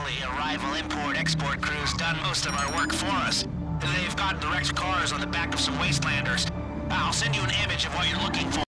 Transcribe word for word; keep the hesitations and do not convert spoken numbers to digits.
Luckily, a rival import-export crew's done most of our work for us. They've gotten direct cars on the back of some wastelanders. I'll send you an image of what you're looking for.